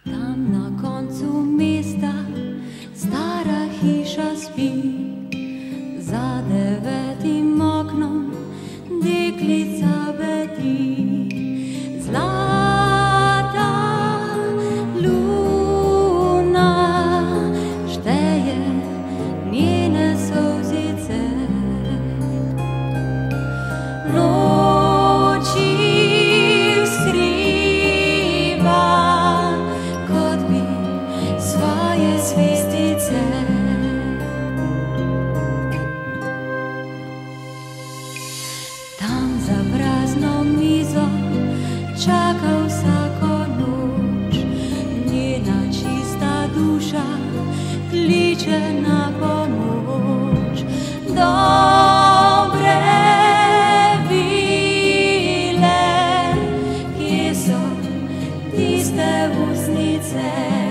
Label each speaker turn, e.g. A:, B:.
A: Tam na koncu mesta stara hiša spi, za 9. oknom deklica bedi. Zlata luna šteje njene solzice, noči skriva kot bi svoje zvezdice. Tam za prazno mizo čaka vsako noč, njena čista duša kliče na pomoč. Dobre vile, kje so tiste ustnice?